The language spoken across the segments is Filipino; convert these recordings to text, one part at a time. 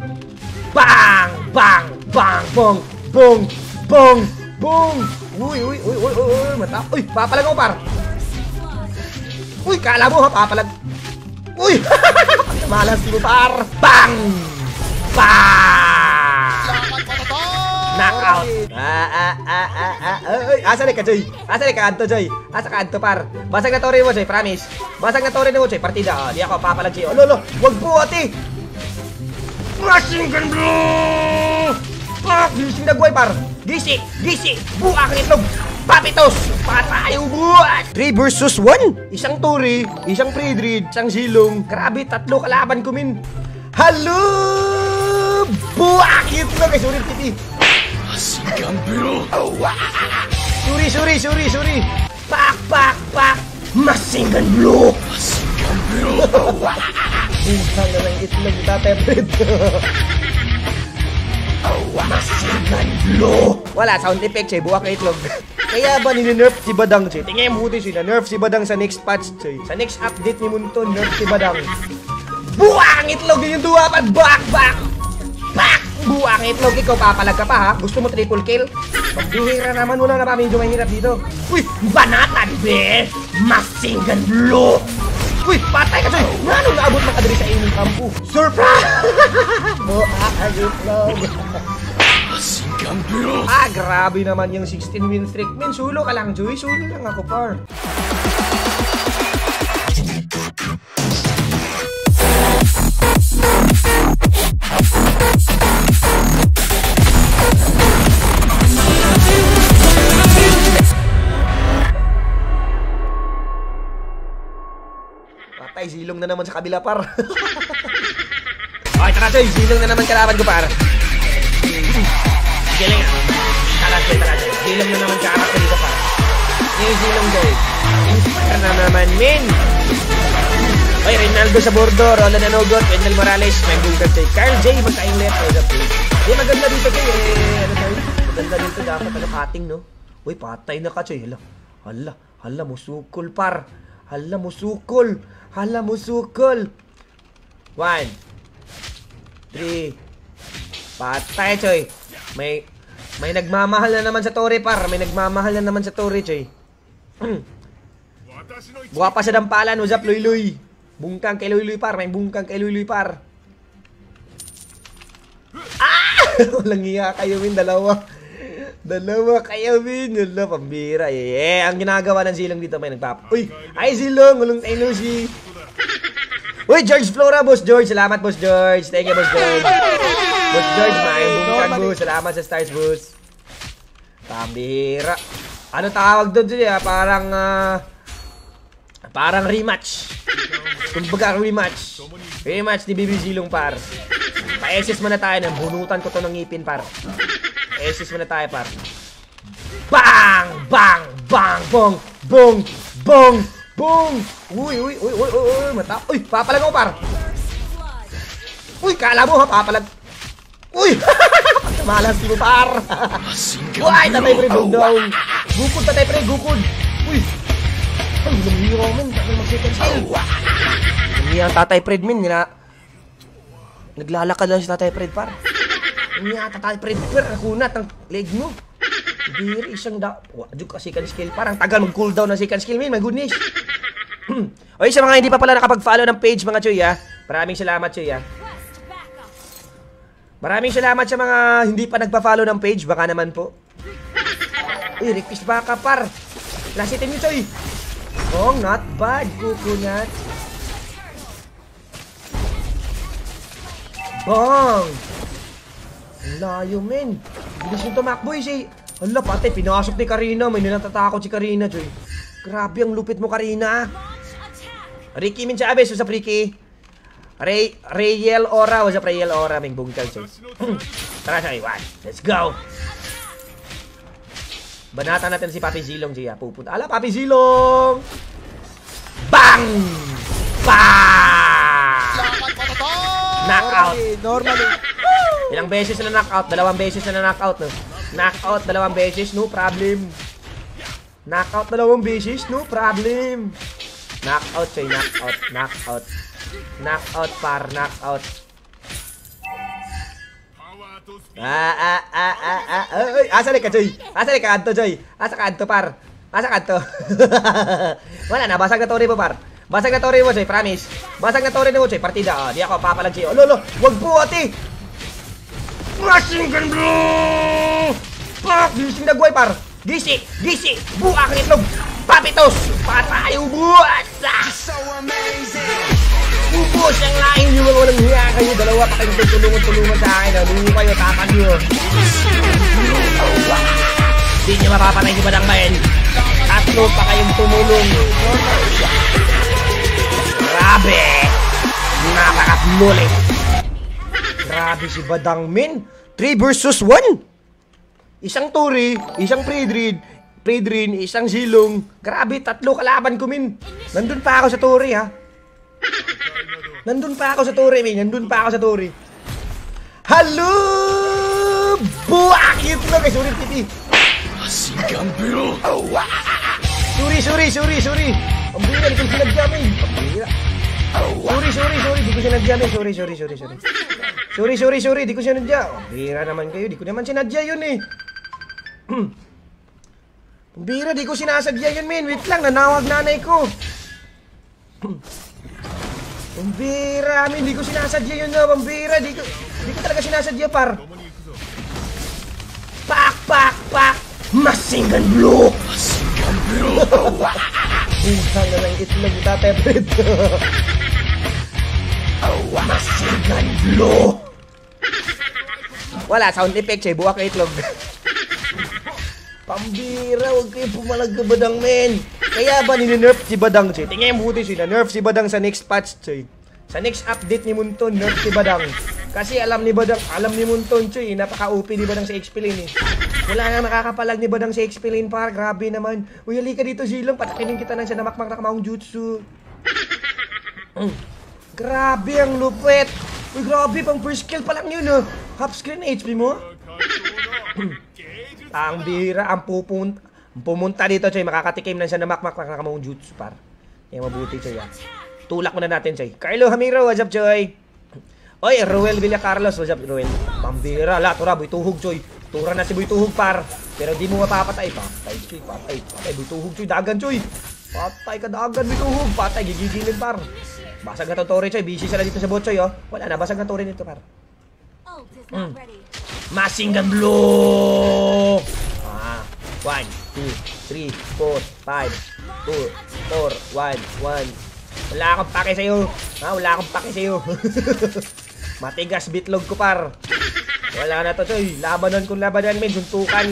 Bang! Bang! Bang! Bong! Bong! Bong! Bong! Uy! Mata! Uy! Papalag ako, par! Uy! Kala mo, ha? Papalag! Uy! Malas mo, par! Bang! Bang! Knockout! Asa ka, Joy? Asa ka, Anto, Joy? Asa ka, Anto, par? Basag na tori mo, Joy, promise. Basag na tori mo, Joy, partida. Di ako papalag, Joy. Lolo! Wag po, ate! Machine gun blue! Gising na guway, par! Gisi! Buak ang itlog! Papitos! Patay, ubuan! 3 versus 1! Isang tori, isang pre-dread, isang silong. Grabe, 3 kalaban ko, min. Halo! Buak itlog! Sorry, titi. Machine gun blue! Sorry! Pak! Machine gun blue! Bintang na ng itlog, Tatay Fred. Machine gun blue! Wala, sound effect, Chay. Buwak na itlog. Kaya ba ninerf si Badang, Chay? Tingnan mo buti siya. Nerf si Badang sa next patch, Chay. Sa next update ni Munto, nerf si Badang. Buwak ang itlog din yung duwapan! Bak! Buwak ang itlog. Ikaw, papalag ka pa, ha? Gusto mo triple kill? Pagduhira naman, wala na pa medyo mahirap dito. Uy! Banatan, be! Machine gun blue! Uy! Patay ka, Joy! Nga nung naabot ng kadiri sa inyong kampo? Surprise! Buwak ang itlog. Machine gun blue! Grabe naman yung 16 win streak. Men, sulo ka lang, Joy. Sulo lang ako, par. Patay, silong na naman sa kabila, par. Okay, tara, Joy. Silong na naman kalaban ko, par. Galing, Tara, Joy. Silong na naman karakter dito, par. Yung silong, Joy. Inspire na naman, min. Okay, Rinaldo sa bordo, Roland Anogot, Wendell Morales, may bungkad, Joy. Carl J. Magka-inlet, Di maganda dito, Joy. Ano tayo? Maganda dito, dapat pating, no? Uy, patay na ka, Joy. Hala, musukol, par. Hala, musukol. 1, 2, 3. Patay, Choy. May nagmamahal na naman sa Tori, par. May nagmamahal na naman sa Tori, Choy. Buha pa sa dampalan. What's up, Luy? Bungkang kay Luy, par. May bungkang kay Luy, par. Walang iya kayo, min. Dalawa kayo, min. Yala, pambira. Ang ginagawa ng silong dito, may nagpap. Uy, ay silong. Ulong tayo, Lucy. Uy, George Flora, Boss George. Salamat, Boss George. Thank you, Boss George. Boss George, may bungkang, Boss. Salamat sa stars, Boss. Pambira. Ano tawag doon siya? Parang rematch. Kumbaga rematch. Rematch ni Bibi Silong, par. Pa-SS muna tayo. Bunutan ko to ng ngipin, par. Pa-SS muna tayo, par. Bang! Bong! Uy, mata. Uy, papalag ako, par. Uy, kala mo, ha? Papalag. Uy! Malas mo, par. Uy, Tatay Fred, down. Gukod, Tatay Fred, gukod. Uy! Ay, lumihiro, man. Tatay mag-second skill. Hindi ang Tatay Fred, min. Naglalakad lang si Tatay Fred, par. Hindi ang Tatay Fred, par. Nakunat ang leg mo. Diri, isang wadyo ka second skill. Parang tagal mag-cooldown ng second skill, min. My goodness. Okay, sa mga hindi pa pala nakapag-follow ng page, mga Choy, ha. Maraming salamat, Choy, ha. Maraming salamat sa mga hindi pa nagpa-follow ng page. Baka naman po. Uy, request baka, par. Lasitin nyo, Choy. Oh, not bad. Coconut. Bang! Ang layo, men. Bilis nyo tumakbo, si... Hala, pati, pinasok ni Karina. May natatakot si Karina, Choy. Grabe ang lupit mo, Karina. Ricky Min Chavez, what's up, Ricky? Rayel Ora, what's up, Rayel Ora? May bungkal, Choy. Tara, Choy, let's go. Banatan natin si Papi Zilong, Choy. Pupunta. Ala, Papi Zilong! Bang! Bang! Knockout. Normally. Ilang beses na knockout? 2 beses na knockout, no? Knockout 2 beses, no problem. Knockout 2 beses, no problem. Knockout, Choy, knockout. Knockout, par, knockout. Asa ka, Choy? Asa ka kanto, Choy? Asa ka kanto, par? Asa ka kanto? Wala na, basag na tori mo, par. Basag na tori mo, Choy, promise. Basag na tori mo, Choy, partida. Di ako papalag sa'yo. Lolo, wag po, ate. Machine gun blow! Pak! Gising na guway, par. Gisi! Gisi! Buka ang itlog! Papitos! Patay! Ubus! So amazing! Ubus ang lain nyo mga walang hiya kayo. Dalawa pa kayong tulungan sa akin. Lumo kayo, tapan nyo. Di nyo mapapatay si Badang Ben. Tatlo pa kayong tumulong. Grabe! Napakamulit! Grabe si Badang Min. 3 versus 1. Isang Tori, isang Predrin, isang Zilong. Grabe, 3 kalaban ko, min. Nandun pa ako sa Tori, ha? Nandun pa ako sa Tori, min. Nandun pa ako sa Tori. Hello! Buwak! Ito lang, sorry, titi. Sorry. Ang bira, di ko sinadya, min. Ang bira. Sorry. Di ko sinadya, min. Sorry. Di ko sinadya. Ang bira naman kayo. Di ko naman sinadya yun, eh. Pambira, di ko sinasadya yun, min. Wait lang, nanawag nanay ko. Pambira, min. Di ko sinasadya yun, no. Pambira, di ko talaga sinasadya, par. Pak. Machine gun blow. Bintang na lang itlog, tatay Fred. Machine gun blow. Wala, sound effect, Choy. Buwak na itlog. Pambira, huwag kayo pumalag ka, Badang, men. Kaya ba ninerf si Badang, Choy? Tingnan yung buti, Choy. Na-nerf si Badang sa next patch, Choy. Sa next update ni Munton, nerf si Badang. Kasi alam ni Munton, Choy, napaka-OP ni Badang sa XP lane, eh. Wala nang nakakapalag ni Badang sa XP lane, par. Grabe naman. Uy, halika dito, Zilong. Patakinin kita nang siya namakmak na kamaong jutsu. Grabe ang lupet. Uy, grabe, pang first kill pa lang yun, oh. Half screen HP mo. Ang bira, ang pumunta dito, Choy. Makakatikim na siya na makmak na kamong jutsu, par. Yan, mabuti, Choy, ah. Tulak muna natin, Choy. Carlo Hamiro, what's up, Choy? Oy, Ruel Villacarlos, what's up, Ruel? Pambira, tura, Boy Tuhog, Choy. Tura na si Boy Tuhog, par. Pero di mo mapapatay, patay, Choy, patay. Boy Tuhog, Choy, dagan, Choy. Patay ka, dagan, Boy Tuhog. Patay, gigigilin, par. Basag na to, Tori, Choy. Busy sila dito sa bot, Choy, oh. Wala na, basag na Tori nito, par. Machine gun blow! 1, 2, 3, 4, 5, 4, 1. Wala akong pake sa'yo. Wala akong pake sa'yo. Matigas bitlog ko, par. Wala na to, Choy. Labanan, men. Suntukan.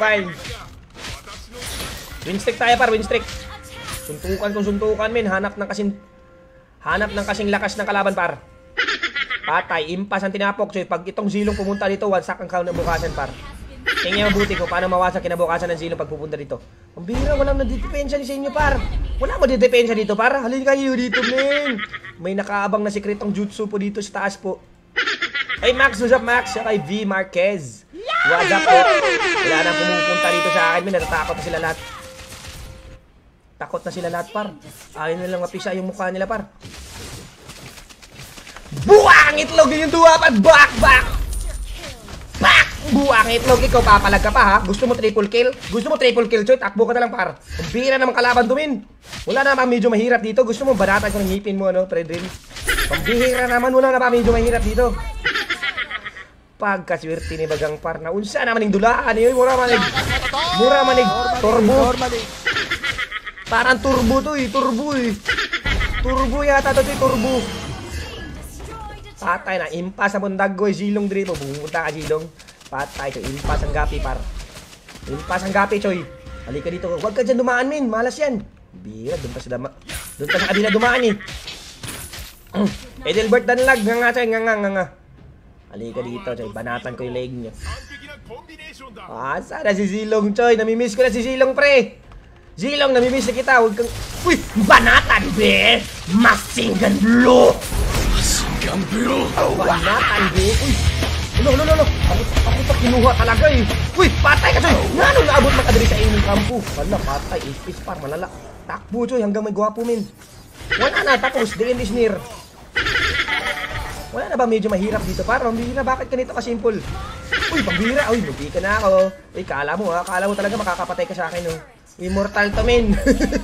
Winstreak tayo, par. Winstreak. Suntukan, men. Hanap ng kasing lakas ng kalaban, par. Patay, impas ang tinapok, Choy. Pag itong Zilong pumunta dito, wasak ang kinabukasan, par. Tingnan mabuti ko paano mawasak kinabukasan ng Zilong pag pupunta dito. Ang bira, walang nadidepensa sa inyo, par. Wala mo didepensa dito, par. Halin kayo dito, men. May nakaabang na sikretong jutsu po dito sa taas po. Ay, Max, what's up, Max? Siya kay V. Marquez. What's up, po? Wala nang pumupunta dito sa akin, men. Natatakot na sila lahat. Takot na sila lahat, par. Ayaw nilang mapisa yung mukha nila, par. Buwang itlog yung duwa, par. Back! Buwang itlog, ikaw papalag ka pa, ha? Gusto mo triple kill, Choy? Takbo ka na lang, par. Ang bira naman kalaban tumin. Wala naman medyo mahirap dito. Gusto mo banatan ko ng ngipin mo, ano, Predrin? Pambihira naman, wala na pa medyo mahirap dito. Pagkaswerte ni Bagang, par. Naunsa naman yung dulaan, yun. Mura manig. Turbo. Parang turbo to, eh. Turbo yata to, turbo. Patay na, impas sa bundag ko, Zilong dito. Bumunta ka, Zilong. Patay, Choy. Impas ang gapi, par. Impas ang gapi, Choy. Halika dito. Huwag ka dyan dumaan, min. Malas yan. Bira, doon pa sa kabila dumaan, eh. Edelbert Danlag. Nga, Choy. Nga. Halika dito, Choy. Banatan ko yung leg niya. Sana si Zilong, Choy. Namimiss ko na si Zilong, pre. Zilong, namimiss na kita. Huwag kang... Uy! Banatan, be! Machine gun blow! Banatan, be! Uy! Ano? Ako pa kinuha talaga, eh. Uy! Patay ka, Choy! Nga nung naabot makadali sa inyong kampo. Wala, patay. Ispis, par. Malala. Takbo, Choy. Hanggang may gwapo, min. Wala na. Tapos. The end is near. Wala na ba medyo mahirap dito? Parang pambihira, bakit ganito ka-simple? Uy, pambihira. Uy, buti ka na ako. Uy, kala mo talaga makakapatay ka sa akin, no? Immortal to, men.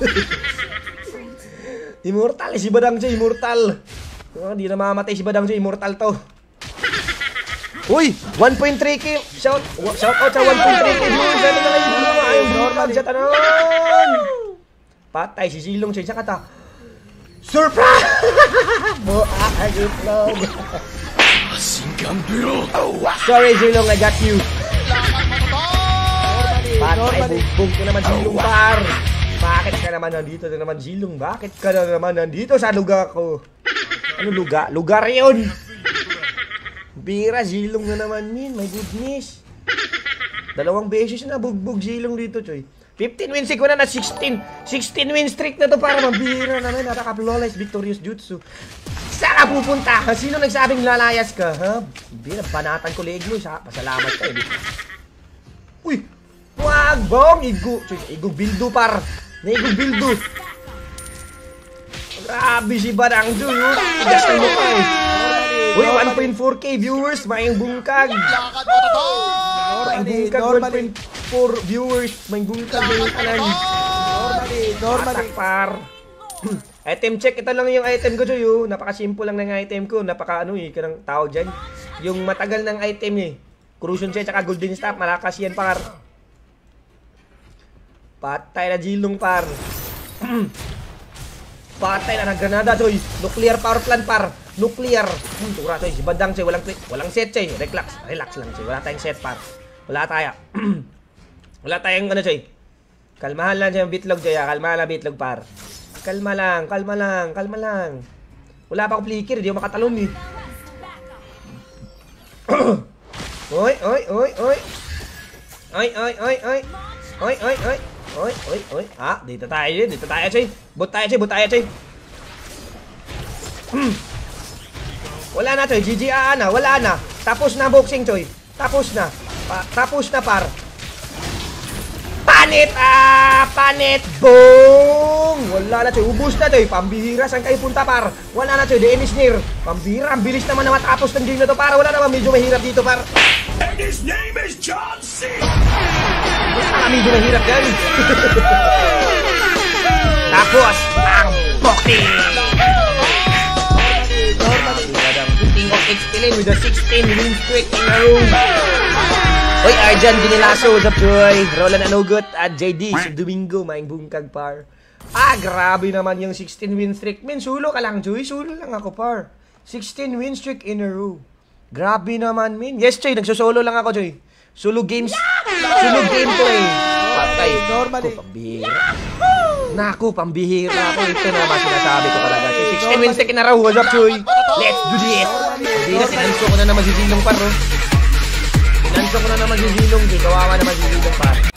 Immortal, si Badang Joy, immortal. Hindi na mamamatay si Badang Joy, immortal to. Uy, 1.3k. Shout out sa 1.3k. Gano'n na kayo. Ayong normal siya tanon. Patay si Zilong Joy. Saka ta. Surprise! Itlog. Sorry, Zilong, I got you. Patay, bugbog ka naman, Zilong, par. Bakit ka naman nandito na naman, Zilong? Bakit ka na naman nandito sa lugar ko? Ano lugar? Lugar yun! Bira, Zilong na naman yun. My goodness. 2 beses na bugbog Zilong dito, Choy. 15 win streak ko na 16 win streak na to para mabira naman. Napaka-flawless victorious jutsu. Saan ka pupunta? Sino nagsabing lalayas ka? Ha? Bira, banatan ko leg mo. Pasalamat ka eh. Uy! Wag! Bong! Igo bildo par. Naigog bildo. Grabe si Badang Joy. Tigas ng mukha eh. Uy, 1.4k viewers. Maing bungkag. Maing bungkag 1.4 viewers. Maing bungkag yung kanan. Normally. Par. Item check. Ito lang yung item ko, Joy. Napaka-simple lang ng item ko. Kanang tawag dyan. Yung matagal ng item eh. Corrosion check at golden staff. Malakas yan, par. Patay na Zilong, par. Patay na ng granada, Joy. Nuclear power plant, par. Nuclear. Tura, Joy. Si Badang, Joy. Walang set, Joy. Relax lang, Joy. Wala tayong set, par. Wala tayong ano, Joy. Kalmahan lang, Joy. Bitlog, Joy. Kalmahan lang, bitlog, par. Kalma lang. Wala pa akong flicker. Di ako makatalon, eh. Oy. Ah, dito tayo, Choy. Bot tayo, Choy. Wala na, Choy. GG na. Wala na. Tapos na boxing, Choy. Tapos na, par. Panit. Boom! Wala na, Choy. Ubus na, Choy. Pambihira. Saan kayo punta, par? Wala na, Choy. The end is near. Pambihira. Ang bilis naman na matapos ng game na to, par. Wala naman. Medyo mahirap dito, par. And his name is John C. Medyo mahirap yan. Tapos, ang boxing. King of X-Pilin with a 16 win streak in a row. Oy, Arjan Ginilaso, what's up, Joy? Roland Anugot at JD, si Domingo, maing bungkag, par. Grabe naman yung 16 win streak. Men, sulo ka lang, Joy. Sulo lang ako, par. 16 win streak in a row. Grabe naman, men. Yes, Joy, nagsosolo lang ako, Joy. Solo games. Solo gameplay. Patay. Normally. Naku, pambihira ako. Ito naman sinasabi ko talaga. 16 wins in a row. What's up, Choy? Let's do this. Hindi na, sinanso ko na naman si Zilong, par. Sinanso ko na naman si Zilong. Kawawa naman si Zilong, par.